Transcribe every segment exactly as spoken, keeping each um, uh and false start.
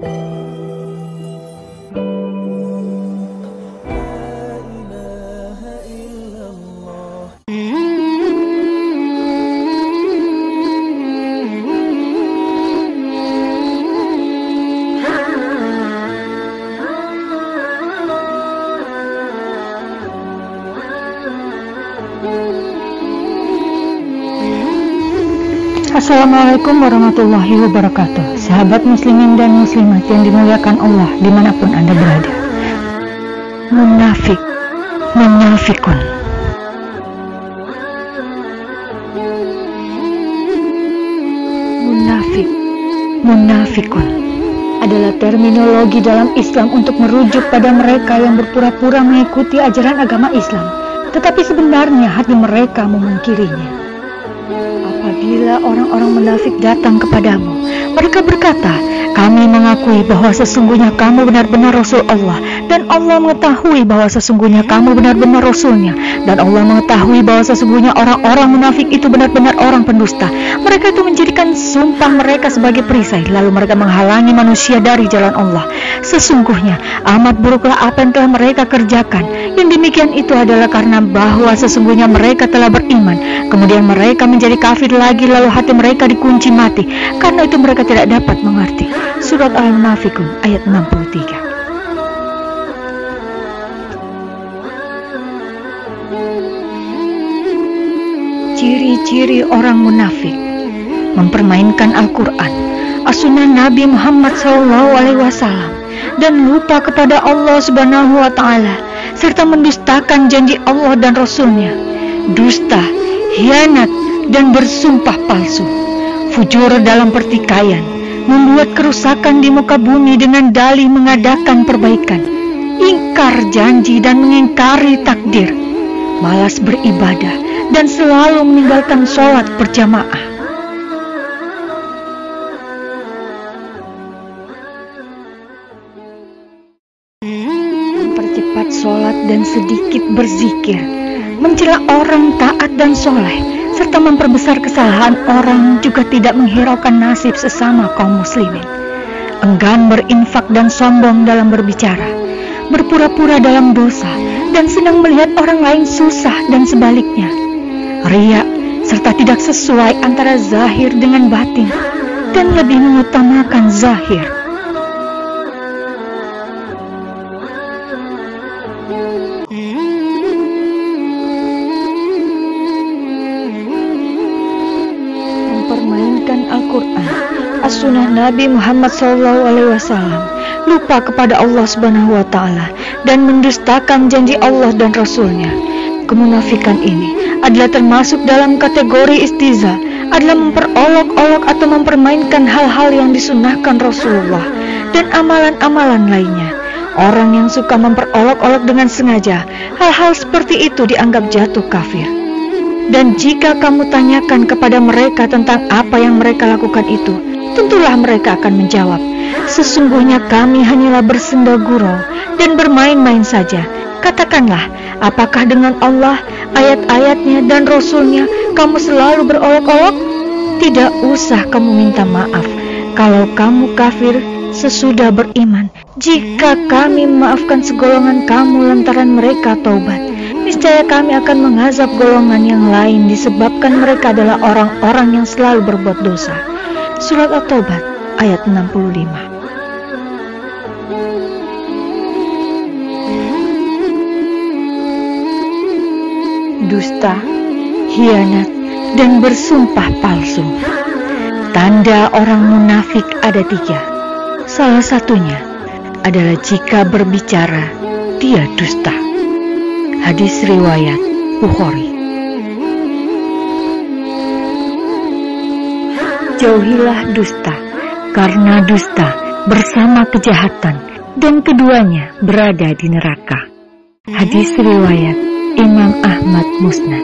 Assalamualaikum warahmatullahi wabarakatuh. Sahabat muslimin dan muslimat yang dimuliakan Allah dimanapun Anda berada. Munafik, munafikun. Munafik, munafikun adalah terminologi dalam Islam untuk merujuk pada mereka yang berpura-pura mengikuti ajaran agama Islam, tetapi sebenarnya hati mereka memungkirinya. Apabila orang-orang munafik datang kepadamu, mereka berkata, kami mengakui bahwa sesungguhnya kamu benar-benar Rasul Allah, dan Allah mengetahui bahwa sesungguhnya kamu benar-benar Rasulnya, dan Allah mengetahui bahwa sesungguhnya orang-orang munafik itu benar-benar orang pendusta. Mereka itu menjadikan sumpah mereka sebagai perisai, lalu mereka menghalangi manusia dari jalan Allah. Sesungguhnya amat buruklah apa yang telah mereka kerjakan. Yang demikian itu adalah karena bahwa sesungguhnya mereka telah beriman, kemudian mereka menjadi kafir lagi, lalu hati mereka dikunci mati. Karena itu mereka tidak dapat mengerti. Surat Al-Munafikun ayat enam puluh tiga. Ciri-ciri orang munafik: mempermainkan Al-Quran, as-sunnah Nabi Muhammad shallallahu alaihi wasallam, dan lupa kepada Allah subhanahu wa ta'ala, serta mendustakan janji Allah dan Rasulnya, dusta, khianat, dan bersumpah palsu, fujur dalam pertikaian, membuat kerusakan di muka bumi dengan dalih mengadakan perbaikan, ingkar janji dan mengingkari takdir, malas beribadah, dan selalu meninggalkan sholat berjamaah. Mempercepat sholat dan sedikit berzikir, mencela orang taat dan soleh, serta memperbesar kesalahan orang, juga tidak menghiraukan nasib sesama kaum muslimin. Enggan berinfak dan sombong dalam berbicara, berpura-pura dalam dosa, dan senang melihat orang lain susah dan sebaliknya. Riya, serta tidak sesuai antara zahir dengan batin, dan lebih mengutamakan zahir. Mempermainkan Al-Quran, as-sunnah Nabi Muhammad shallallahu alaihi wasallam, lupa kepada Allah subhanahu wa ta'ala, dan mendustakan janji Allah dan Rasulnya. Kemunafikan ini adalah termasuk dalam kategori istiza, adalah memperolok-olok atau mempermainkan hal-hal yang disunahkan Rasulullah dan amalan-amalan lainnya. Orang yang suka memperolok-olok dengan sengaja, hal-hal seperti itu dianggap jatuh kafir. Dan jika kamu tanyakan kepada mereka tentang apa yang mereka lakukan itu, tentulah mereka akan menjawab, sesungguhnya kami hanyalah bersenda gurau dan bermain-main saja. Katakanlah, apakah dengan Allah, ayat-ayatnya, dan Rasulnya kamu selalu berolok-olok? Tidak usah kamu minta maaf kalau kamu kafir sesudah beriman. Jika kami memaafkan segolongan kamu lantaran mereka taubat, niscaya kami akan mengazab golongan yang lain disebabkan mereka adalah orang-orang yang selalu berbuat dosa. Surat At-Taubat ayat enam puluh lima. Dusta, khianat, dan bersumpah palsu. Tanda orang munafik ada tiga. Salah satunya adalah jika berbicara, dia dusta. Hadis riwayat Bukhari. Jauhilah dusta, karena dusta bersama kejahatan, dan keduanya berada di neraka. Hadis riwayat Imam Ahmad Musnad.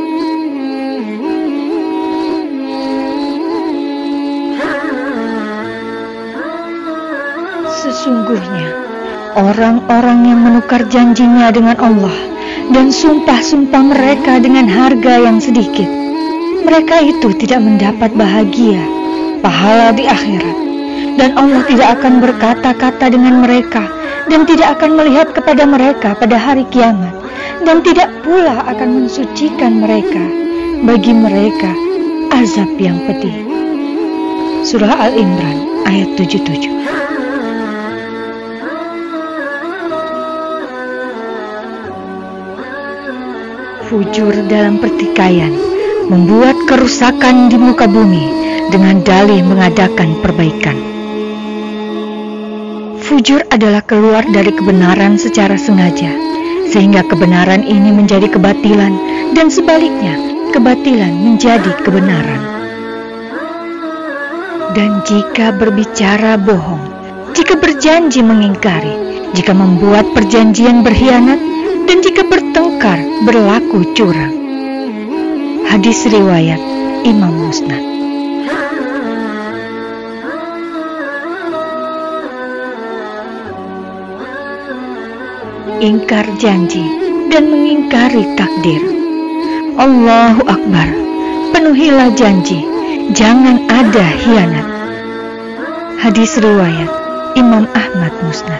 Sesungguhnya orang-orang yang menukar janjinya dengan Allah dan sumpah-sumpah mereka dengan harga yang sedikit, mereka itu tidak mendapat bahagia, pahala di akhirat, dan Allah tidak akan berkata-kata dengan mereka, dan tidak akan melihat kepada mereka pada hari kiamat, dan tidak pula akan mensucikan mereka. Bagi mereka azab yang pedih. Surah Al-Imran ayat tujuh puluh tujuh. Fujur dalam pertikaian membuat kerusakan di muka bumi dengan dalih mengadakan perbaikan. Fujur adalah keluar dari kebenaran secara sengaja, sehingga kebenaran ini menjadi kebatilan, dan sebaliknya, kebatilan menjadi kebenaran. Dan jika berbicara bohong, jika berjanji mengingkari, jika membuat perjanjian berkhianat, dan jika bertengkar berlaku curang. Hadis riwayat Imam Musnad. Ingkar janji dan mengingkari takdir. Allahu Akbar. Penuhilah janji, jangan ada khianat. Hadis riwayat Imam Ahmad Musnad.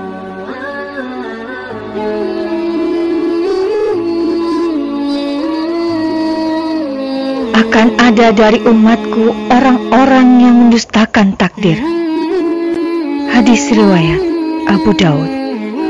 Akan ada dari umatku orang-orang yang mendustakan takdir. Hadis riwayat Abu Daud.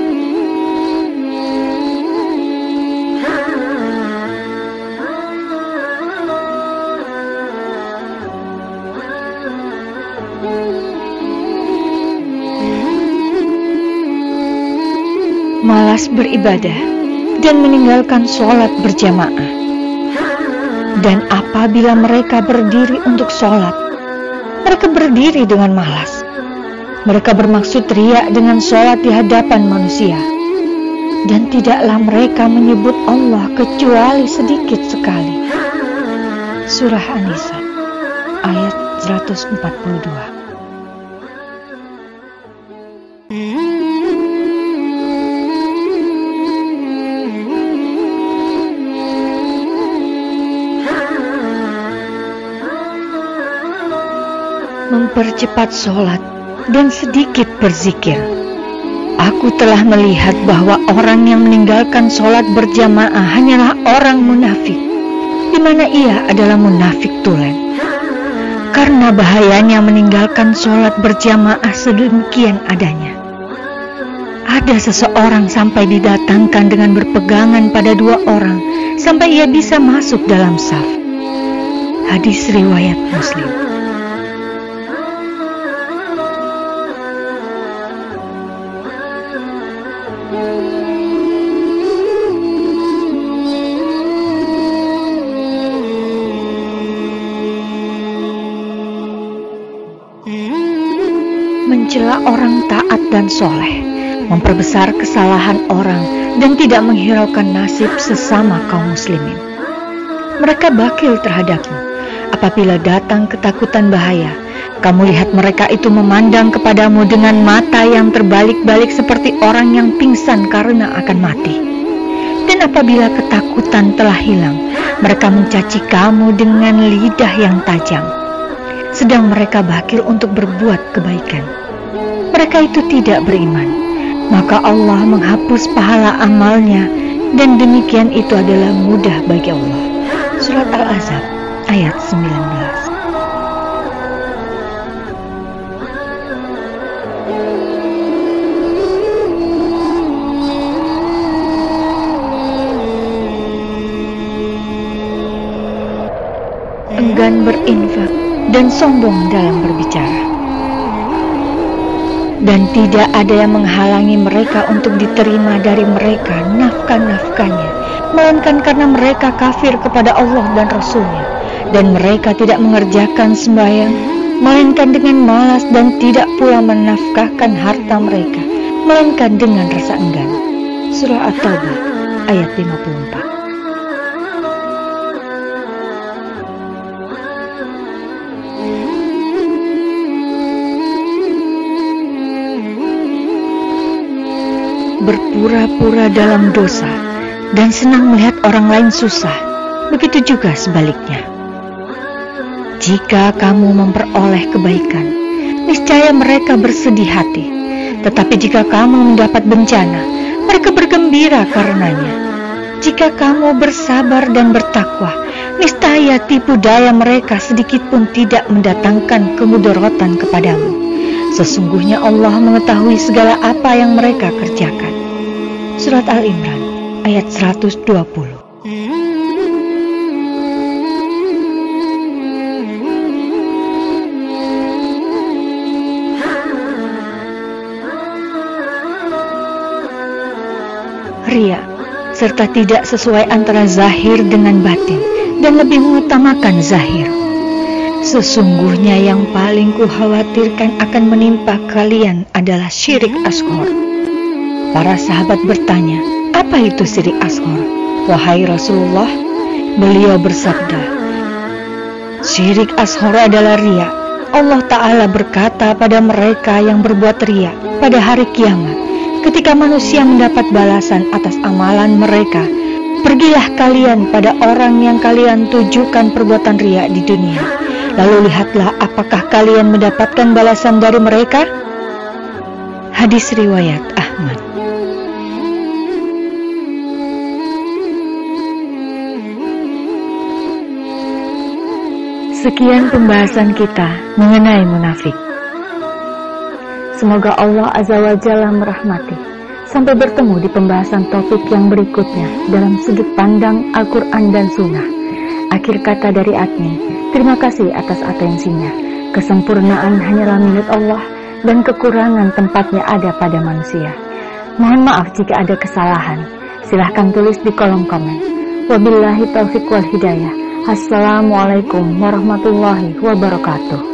Malas beribadah dan meninggalkan sholat berjamaah. Dan apabila mereka berdiri untuk sholat, mereka berdiri dengan malas. Mereka bermaksud riya dengan sholat di hadapan manusia. Dan tidaklah mereka menyebut Allah kecuali sedikit sekali. Surah An-Nisa ayat seratus empat puluh dua. Mempercepat sholat dan sedikit berzikir. Aku telah melihat bahwa orang yang meninggalkan sholat berjamaah hanyalah orang munafik, di mana ia adalah munafik tulen. Karena bahayanya meninggalkan sholat berjamaah sedemikian adanya. Ada seseorang sampai didatangkan dengan berpegangan pada dua orang sampai ia bisa masuk dalam saf. Hadis riwayat Muslim. Mencela orang taat dan soleh, memperbesar kesalahan orang, dan tidak menghiraukan nasib sesama kaum muslimin. Mereka bakil terhadapmu. Apabila datang ketakutan bahaya, kamu lihat mereka itu memandang kepadamu dengan mata yang terbalik-balik seperti orang yang pingsan karena akan mati. Dan apabila ketakutan telah hilang, mereka mencaci kamu dengan lidah yang tajam. Sedang mereka bakil untuk berbuat kebaikan. Mereka itu tidak beriman, maka Allah menghapus pahala amalnya, dan demikian itu adalah mudah bagi Allah. Surat Al-Ahzab ayat sembilan belas. Enggan berinfak dan sombong dalam berbicara. Dan tidak ada yang menghalangi mereka untuk diterima dari mereka nafkah-nafkahnya, melainkan karena mereka kafir kepada Allah dan Rasul-Nya, dan mereka tidak mengerjakan sembahyang, melainkan dengan malas, dan tidak pula menafkahkan harta mereka, melainkan dengan rasa enggan. Surah At-Taubah ayat lima puluh empat. Berpura-pura dalam dosa dan senang melihat orang lain susah, begitu juga sebaliknya. Jika kamu memperoleh kebaikan, niscaya mereka bersedih hati. Tetapi jika kamu mendapat bencana, mereka bergembira karenanya. Jika kamu bersabar dan bertakwa, niscaya tipu daya mereka sedikit pun tidak mendatangkan kemudaratan kepadamu. Sesungguhnya Allah mengetahui segala apa yang mereka kerjakan. Surat Al-Imran ayat seratus dua puluh. Ria, serta tidak sesuai antara zahir dengan batin, dan lebih mengutamakan zahir. Sesungguhnya yang paling kukhawatirkan akan menimpa kalian adalah syirik ashghar. Para sahabat bertanya, apa itu syirik ashghar? Wahai Rasulullah, beliau bersabda, syirik ashghar adalah ria. Allah Ta'ala berkata pada mereka yang berbuat ria pada hari kiamat, ketika manusia mendapat balasan atas amalan mereka, pergilah kalian pada orang yang kalian tujukan perbuatan riya di dunia. Lalu lihatlah apakah kalian mendapatkan balasan dari mereka? Hadis riwayat Ahmad. Sekian pembahasan kita mengenai munafik. Semoga Allah Azza wa Jalla merahmati. Sampai bertemu di pembahasan topik yang berikutnya dalam sudut pandang Al-Quran dan Sunnah. Akhir kata dari admin, terima kasih atas atensinya. Kesempurnaan hanyalah milik Allah dan kekurangan tempatnya ada pada manusia. Mohon maaf jika ada kesalahan. Silahkan tulis di kolom komen. Wabillahi taufiq wal hidayah. Assalamualaikum warahmatullahi wabarakatuh.